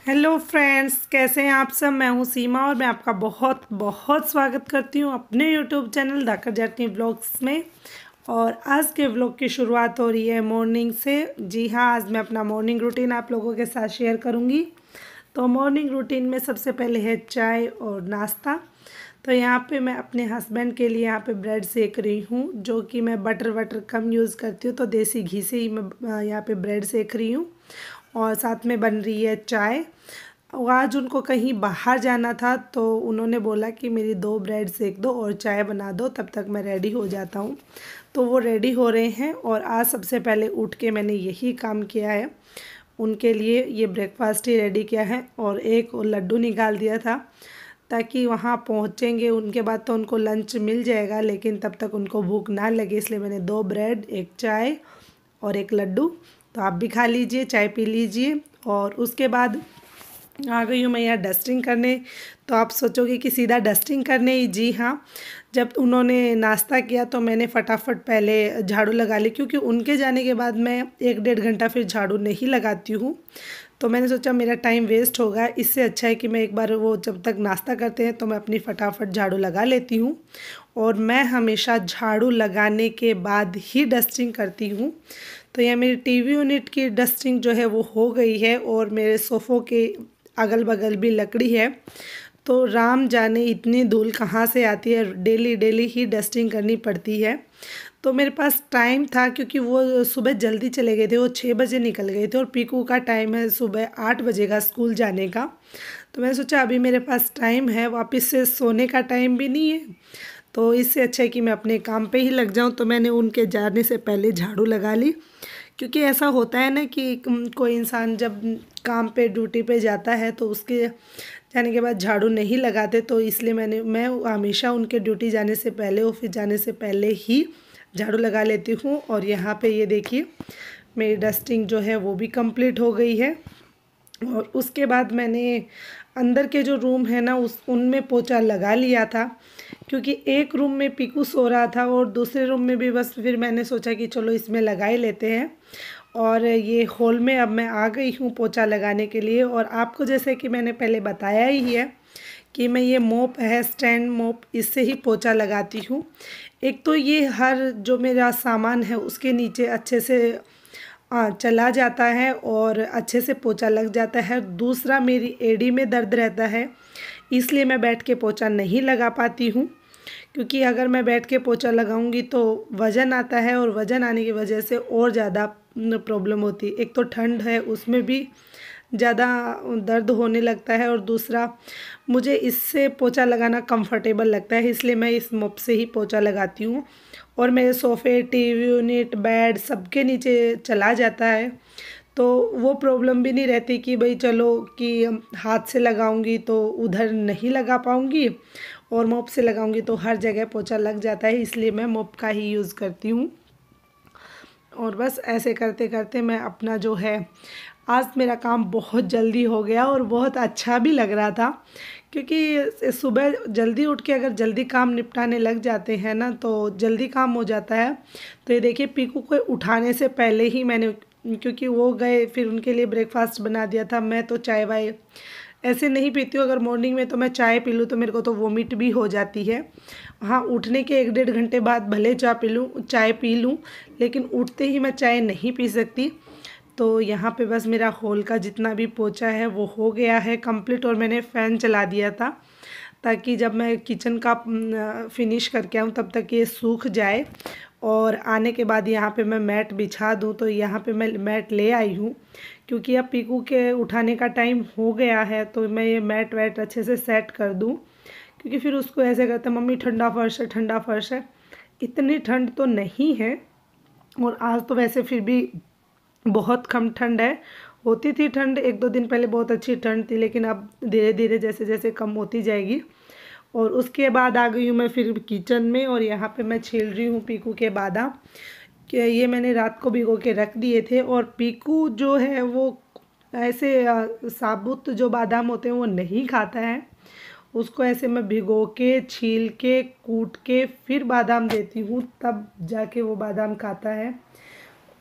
Hello friends, कैसे हैं आप सब। मैं हूं सीमा और मैं आपका बहुत बहुत स्वागत करती हूं अपने YouTube channel Dhakad Jatni vlogs में। और आज के व्लॉग की शुरुआत हो रही है मॉर्निंग से। जी हाँ, आज मैं अपना मॉर्निंग रूटीन आप लोगों के साथ शेयर करूंगी। तो मॉर्निंग रूटीन में सबसे पहले है चाय और नाश्ता। तो यहाँ पे मैं अपने हस्बैंड के लिए यहाँ पे ब्रेड सेक रही हूँ, जो कि मैं बटर कम यूज़ करती हूँ, तो देसी घी से ही मैं यहाँ पे ब्रेड सेक रही हूँ। और साथ में बन रही है चाय। आज उनको कहीं बाहर जाना था, तो उन्होंने बोला कि मेरी 2 ब्रेड सेक दो और चाय बना दो, तब तक मैं रेडी हो जाता हूँ। तो वो रेडी हो रहे हैं और आज सबसे पहले उठ के मैंने यही काम किया है। उनके लिए ये ब्रेकफास्ट ही रेडी किया है और एक लड्डू निकाल दिया था, ताकि वहाँ पहुँचेंगे उनके बाद तो उनको लंच मिल जाएगा, लेकिन तब तक उनको भूख ना लगे, इसलिए मैंने 2 ब्रेड, एक चाय और एक लड्डू। तो आप भी खा लीजिए, चाय पी लीजिए। और उसके बाद आ गई हूँ मैं यहाँ डस्टिंग करने। तो आप सोचोगे कि सीधा डस्टिंग करने ही, जी हाँ। जब उन्होंने नाश्ता किया तो मैंने फटाफट पहले झाड़ू लगा ली, क्योंकि उनके जाने के बाद मैं 1-1.5 घंटा फिर झाड़ू नहीं लगाती हूँ। तो मैंने सोचा मेरा टाइम वेस्ट होगा, इससे अच्छा है कि मैं एक बार वो जब तक नाश्ता करते हैं तो मैं अपनी फटाफट झाड़ू लगा लेती हूँ। और मैं हमेशा झाड़ू लगाने के बाद ही डस्टिंग करती हूँ। तो यह मेरी टीवी यूनिट की डस्टिंग जो है वो हो गई है, और मेरे सोफ़ों के अगल बगल भी लकड़ी है। तो राम जाने इतनी धूल कहाँ से आती है, डेली डेली ही डस्टिंग करनी पड़ती है। तो मेरे पास टाइम था, क्योंकि वो सुबह जल्दी चले गए थे, वो 6 बजे निकल गए थे और पीकू का टाइम है सुबह 8 बजे का स्कूल जाने का। तो मैंने सोचा अभी मेरे पास टाइम है, वापस से सोने का टाइम भी नहीं है, तो इससे अच्छा है कि मैं अपने काम पे ही लग जाऊं। तो मैंने उनके जाने से पहले झाड़ू लगा ली, क्योंकि ऐसा होता है ना कि कोई इंसान जब काम पे ड्यूटी पे जाता है तो उसके जाने के बाद झाड़ू नहीं लगाते, तो इसलिए मैं हमेशा उनके ड्यूटी जाने से पहले, ऑफिस जाने से पहले ही झाड़ू लगा लेती हूँ। और यहाँ पे ये देखिए मेरी डस्टिंग जो है वो भी कंप्लीट हो गई है। और उसके बाद मैंने अंदर के जो रूम है ना उनमें पोछा लगा लिया था, क्योंकि एक रूम में पीकू सो रहा था और दूसरे रूम में भी, बस फिर मैंने सोचा कि चलो इसमें लगा ही लेते हैं। और ये हॉल में अब मैं आ गई हूँ पोछा लगाने के लिए। और आपको जैसे कि मैंने पहले बताया ही है कि मैं ये मोप है, स्टैंड मोप, इससे ही पोछा लगाती हूँ। एक तो ये हर जो मेरा सामान है उसके नीचे अच्छे से चला जाता है और अच्छे से पोछा लग जाता है। दूसरा, मेरी एड़ी में दर्द रहता है, इसलिए मैं बैठ के पोछा नहीं लगा पाती हूँ, क्योंकि अगर मैं बैठ के पोछा लगाऊंगी तो वज़न आता है, और वज़न आने की वजह से और ज़्यादा प्रॉब्लम होती है। एक तो ठंड है, उसमें भी ज़्यादा दर्द होने लगता है, और दूसरा मुझे इससे पोछा लगाना कंफर्टेबल लगता है, इसलिए मैं इस मोप से ही पोछा लगाती हूँ। और मेरे सोफ़े, टीवी यूनिट, बेड सबके नीचे चला जाता है, तो वो प्रॉब्लम भी नहीं रहती कि भाई चलो कि हाथ से लगाऊंगी तो उधर नहीं लगा पाऊंगी, और मोप से लगाऊंगी तो हर जगह पोछा लग जाता है, इसलिए मैं मोप का ही यूज़ करती हूँ। और बस ऐसे करते करते मैं अपना जो है, आज मेरा काम बहुत जल्दी हो गया और बहुत अच्छा भी लग रहा था, क्योंकि सुबह जल्दी उठ के अगर जल्दी काम निपटाने लग जाते हैं ना तो जल्दी काम हो जाता है। तो ये देखिए पीकू को उठाने से पहले ही मैंने, क्योंकि वो गए, फिर उनके लिए ब्रेकफास्ट बना दिया था। मैं तो चाय वाय ऐसे नहीं पीती हूँ, अगर मॉर्निंग में तो मैं चाय पी लूँ तो मेरे को तो वोमिट भी हो जाती है। हाँ, उठने के 1-1.5 घंटे बाद भले चाय पी लूँ, लेकिन उठते ही मैं चाय नहीं पी सकती। तो यहाँ पे बस मेरा हॉल का जितना भी पोछा है वो हो गया है कंप्लीट, और मैंने फ़ैन चला दिया था ताकि जब मैं किचन का फिनिश करके आऊँ तब तक ये सूख जाए, और आने के बाद यहाँ पे मैं मैट बिछा दूँ। तो यहाँ पे मैं मैट ले आई हूँ, क्योंकि अब पीकू के उठाने का टाइम हो गया है, तो मैं ये मैट वैट अच्छे से सेट कर दूँ, क्योंकि फिर उसको ऐसे कहते हैं मम्मी ठंडा फर्श है, ठंडा फर्श है। इतनी ठंड तो नहीं है, और आज तो वैसे फिर भी बहुत कम ठंड है। होती थी ठंड 1-2 दिन पहले, बहुत अच्छी ठंड थी, लेकिन अब धीरे धीरे जैसे जैसे कम होती जाएगी। और उसके बाद आ गई हूँ मैं फिर किचन में, और यहाँ पे मैं छील रही हूँ पीकू के बादाम, कि ये मैंने रात को भिगो के रख दिए थे। और पीकू जो है वो ऐसे साबुत जो बादाम होते हैं वो नहीं खाता है, उसको ऐसे मैं भिगो के, छील के, कूट के फिर बादाम देती हूँ, तब जाके वो बादाम खाता है।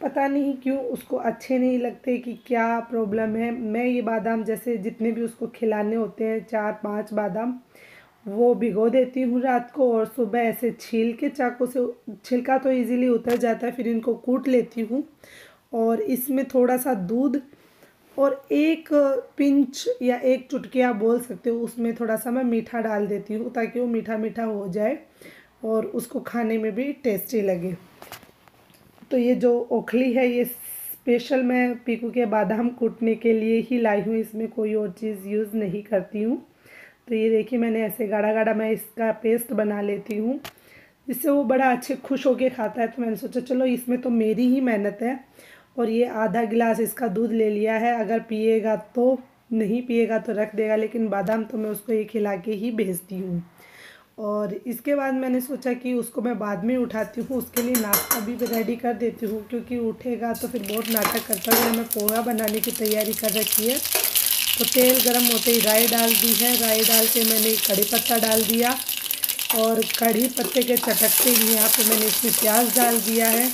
पता नहीं क्यों उसको अच्छे नहीं लगते, कि क्या प्रॉब्लम है। मैं ये बादाम जैसे जितने भी उसको खिलाने होते हैं 4-5 बादाम, वो भिगो देती हूँ रात को, और सुबह ऐसे छील के चाकू से, छिलका तो इजीली उतर जाता है, फिर इनको कूट लेती हूँ और इसमें थोड़ा सा दूध और एक पिंच या एक चुटकी आप बोल सकते हो, उसमें थोड़ा सा मैं मीठा डाल देती हूँ ताकि वो मीठा मीठा हो जाए और उसको खाने में भी टेस्टी लगे। तो ये जो ओखली है ये स्पेशल मैं पीकू के बादाम कूटने के लिए ही लाई हूँ, इसमें कोई और चीज़ यूज़ नहीं करती हूँ। तो ये देखिए मैंने ऐसे गाढ़ा गाढ़ा मैं इसका पेस्ट बना लेती हूँ, जिससे वो बड़ा अच्छे खुश होके खाता है। तो मैंने सोचा चलो इसमें तो मेरी ही मेहनत है। और ये आधा गिलास इसका दूध ले लिया है, अगर पिएगा तो, नहीं पिएगा तो रख देगा, लेकिन बादाम तो मैं उसको ये खिला के ही भेजती हूँ। और इसके बाद मैंने सोचा कि उसको मैं बाद में उठाती हूँ, उसके लिए नाश्ता भी रेडी कर देती हूँ, क्योंकि उठेगा तो फिर बहुत नाटक करता है। मैं पोहा बनाने की तैयारी कर रखी है। तो तेल गरम होते ही राई डाल दी है, राई डाल के मैंने कड़ी पत्ता डाल दिया और कड़ी पत्ते के चटकते ही यहाँ पे मैंने इसमें प्याज डाल दिया है।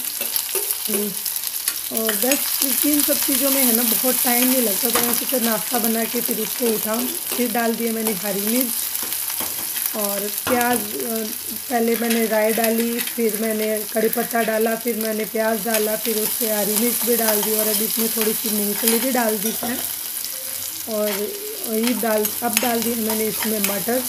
और बस इन सब चीज़ों में है ना बहुत टाइम नहीं लगता, तो मैं सोचा नाश्ता बना के फिर उसको उठाऊँ। फिर डाल दिया मैंने हरी मिर्च और प्याज, पहले मैंने राई डाली, फिर मैंने कड़ी पत्ता डाला, फिर मैंने प्याज डाला, फिर उससे हरी मिर्च भी डाल दी और अब इसमें थोड़ी सी मूंगफली भी डाल दी है। और ये अब डाल दी मैंने इसमें मटर,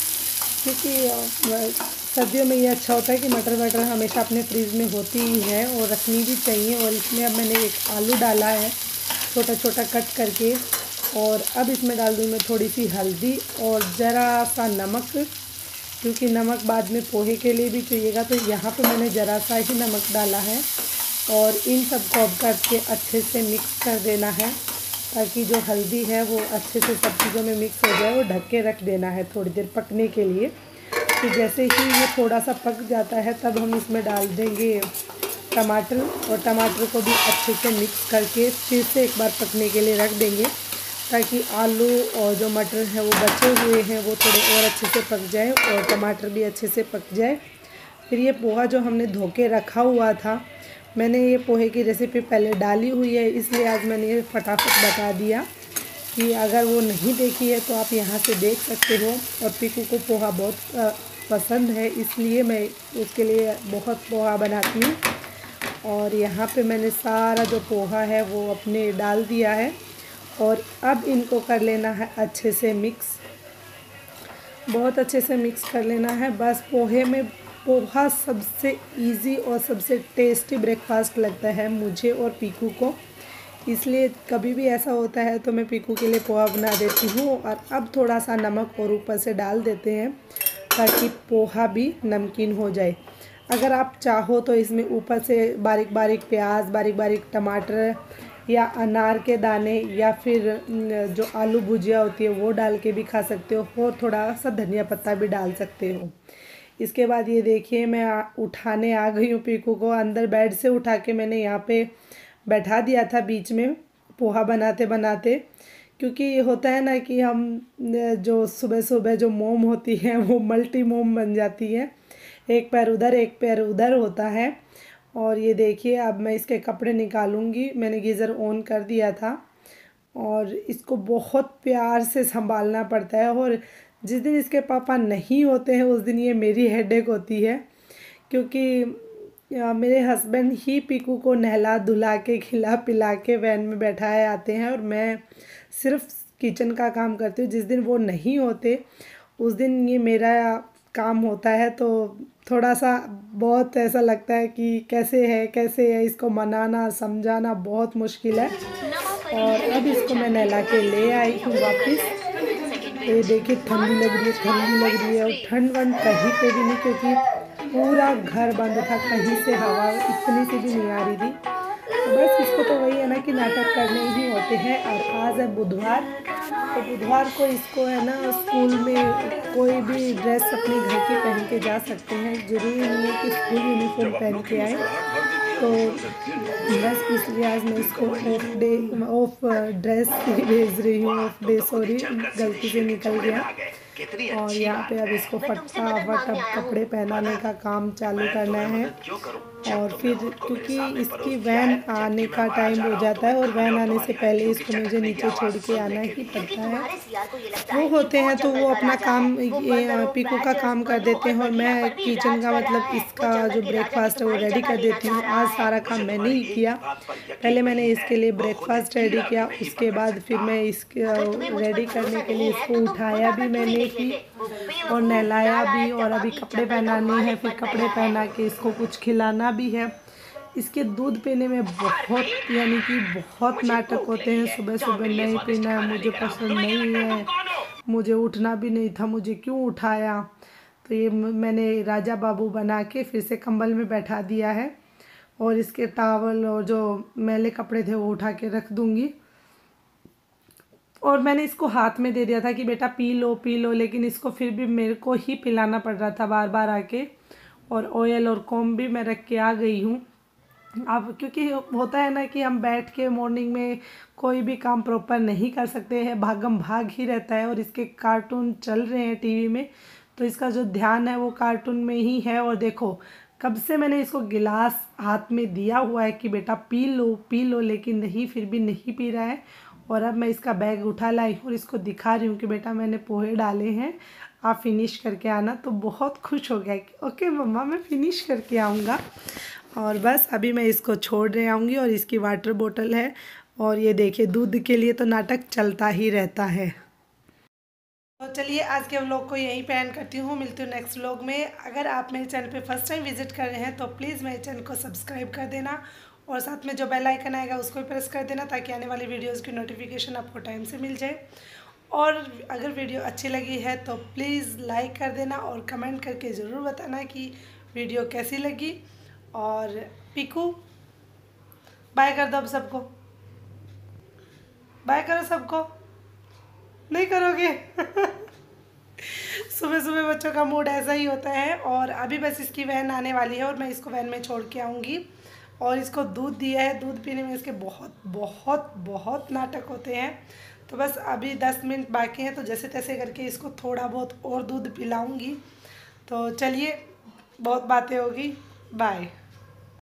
क्योंकि सर्दियों में ये अच्छा होता है कि मटर वटर हमेशा अपने फ्रीज में होती ही है और रखनी भी चाहिए। और इसमें अब मैंने एक आलू डाला है छोटा छोटा कट करके, और अब इसमें डाल दूँ मैं थोड़ी सी हल्दी और ज़रा सा नमक, क्योंकि नमक बाद में पोहे के लिए भी चाहिएगा। तो यहाँ पे मैंने ज़रा सा ही नमक डाला है और इन सब को अब करके अच्छे से मिक्स कर देना है, ताकि जो हल्दी है वो अच्छे से सब चीज़ों में मिक्स हो जाए। और ढक के रख देना है थोड़ी देर पकने के लिए। तो जैसे ही ये थोड़ा सा पक जाता है तब हम इसमें डाल देंगे टमाटर, और टमाटर को भी अच्छे से मिक्स करके फिर से एक बार पकने के लिए रख देंगे, ताकि आलू और जो मटर है वो बचे हुए हैं वो थोड़े और अच्छे से पक जाए और टमाटर भी अच्छे से पक जाए। फिर ये पोहा जो हमने धो के रखा हुआ था, मैंने ये पोहे की रेसिपी पहले डाली हुई है, इसलिए आज मैंने ये फटाफट बता दिया कि अगर वो नहीं देखी है तो आप यहाँ से देख सकते हो। और पीकू को पोहा बहुत पसंद है, इसलिए मैं उसके लिए बहुत पोहा बनाती हूँ। और यहाँ पे मैंने सारा जो पोहा है वो अपने डाल दिया है और अब इनको कर लेना है अच्छे से मिक्स, बहुत अच्छे से मिक्स कर लेना है। बस पोहा सबसे इजी और सबसे टेस्टी ब्रेकफास्ट लगता है मुझे और पीकू को, इसलिए कभी भी ऐसा होता है तो मैं पीकू के लिए पोहा बना देती हूँ। और अब थोड़ा सा नमक और ऊपर से डाल देते हैं ताकि पोहा भी नमकीन हो जाए। अगर आप चाहो तो इसमें ऊपर से बारीक बारीक प्याज, बारीक बारीक टमाटर या अनार के दाने या फिर जो आलू भुजिया होती है वो डाल के भी खा सकते हो, और थोड़ा सा धनिया पत्ता भी डाल सकते हो। इसके बाद ये देखिए मैं उठाने आ गई हूँ पीकू को, अंदर बेड से उठा के मैंने यहाँ पे बैठा दिया था बीच में पोहा बनाते बनाते, क्योंकि ये होता है ना कि हम जो सुबह सुबह जो मोम होती है वो मल्टी मोम बन जाती है, एक पैर उधर एक पैर उधर होता है। और ये देखिए अब मैं इसके कपड़े निकालूंगी, मैंने गीज़र ऑन कर दिया था और इसको बहुत प्यार से संभालना पड़ता है। और जिस दिन इसके पापा नहीं होते हैं उस दिन ये मेरी हेडेक होती है, क्योंकि मेरे हस्बैंड ही पीकू को नहला धुला के खिला पिला के वैन में बैठाए आते हैं और मैं सिर्फ किचन का काम करती हूँ। जिस दिन वो नहीं होते उस दिन ये मेरा काम होता है, तो थोड़ा सा बहुत ऐसा लगता है कि कैसे है इसको मनाना समझाना बहुत मुश्किल है। और अब इसको मैं नहला के ले आई हूँ वापस। ये देखिए ठंडी लग रही है और ठंड वंड कहीं पे भी नहीं, क्योंकि पूरा घर बंद था, कहीं से हवा इतनी सी भी नहीं आ रही थी। तो बस इसको तो वही है ना कि नाटक करने ही होते हैं। और आज है बुधवार, तो बुधवार को इसको है ना स्कूल में कोई भी ड्रेस अपने घर की पहन के जा सकते हैं, ज़रूरी नहीं है कि स्कूल यूनिफॉर्म पहन के आए। तो बस इसलिए आज मैं इसको ऑफ ड्रेस भेज रही हूँ, ऑफ डे सॉरी गलती से निकल गया। और यहाँ पे अब इसको फटाफट अब कपड़े पहनाने का काम चालू करना है। और फिर क्योंकि इसकी वैन आने का टाइम हो जाता है और वैन आने से पहले इसको मुझे नीचे छोड़ के आना ही पड़ता है। वो होते हैं तो वो अपना काम पीकू का काम कर देते हैं और मैं किचन का मतलब इसका जो ब्रेकफास्ट है वो रेडी कर देती हूँ। आज सारा काम मैंने ही किया। पहले मैंने इसके लिए ब्रेकफास्ट रेडी किया, उसके बाद फिर मैं इसके रेडी करने के लिए इसको उठाया भी मैंने ही और नहलाया भी, और अभी कपड़े पहनाने हैं, फिर कपड़े पहना के इसको कुछ खिलाना भी है। इसके दूध पीने में बहुत यानी कि बहुत नाटक होते हैं। सुबह सुबह नहीं पीना है, मुझे पसंद नहीं है, मुझे उठना भी नहीं था, मुझे क्यों उठाया। तो ये मैंने राजा बाबू बना के फिर से कंबल में बैठा दिया है और इसके टावल और जो मैले कपड़े थे वो उठा के रख दूँगी। और मैंने इसको हाथ में दे दिया था कि बेटा पी लो, लेकिन इसको फिर भी मेरे को ही पिलाना पड़ रहा था बार बार आके। और ऑयल और कॉम्ब भी मैं रख के आ गई हूँ। अब क्योंकि होता है ना कि हम बैठ के मॉर्निंग में कोई भी काम प्रॉपर नहीं कर सकते हैं, भागम भाग ही रहता है। और इसके कार्टून चल रहे हैं टीवी में, तो इसका जो ध्यान है वो कार्टून में ही है। और देखो कब से मैंने इसको गिलास हाथ में दिया हुआ है कि बेटा पी लो, लेकिन नहीं, फिर भी नहीं पी रहा है। और अब मैं इसका बैग उठा लाई और इसको दिखा रही हूँ कि बेटा मैंने पोहे डाले हैं, आप फिनिश करके आना। तो बहुत खुश हो गया कि ओके मम्मा मैं फ़िनिश करके आऊँगा। और बस अभी मैं इसको छोड़ रहे आऊँगी। और इसकी वाटर बोतल है और ये देखिए दूध के लिए तो नाटक चलता ही रहता है। तो चलिए आज के व्लॉग को यहीं पे एंड करती हूँ। मिलती हूँ नेक्स्ट व्लॉग में। अगर आप मेरे चैनल पे फर्स्ट टाइम विजिट कर रहे हैं तो प्लीज़ मेरे चैनल को सब्सक्राइब कर देना और साथ में जो बेल आइकन आएगा उसको भी प्रेस कर देना ताकि आने वाली वीडियोज़ की नोटिफिकेशन आपको टाइम से मिल जाए। और अगर वीडियो अच्छी लगी है तो प्लीज़ लाइक कर देना और कमेंट करके ज़रूर बताना कि वीडियो कैसी लगी। और पीकू बाय कर दो अब सबको, बाय करो सबको, नहीं करोगे? सुबह सुबह बच्चों का मूड ऐसा ही होता है। और अभी बस इसकी वैन आने वाली है और मैं इसको वैन में छोड़ के आऊँगी। और इसको दूध दिया है, दूध पीने में इसके बहुत बहुत बहुत नाटक होते हैं। तो बस अभी 10 मिनट बाकी हैं, तो जैसे तैसे करके इसको थोड़ा बहुत और दूध पिलाऊंगी। तो चलिए बहुत बातें होगी, बाय।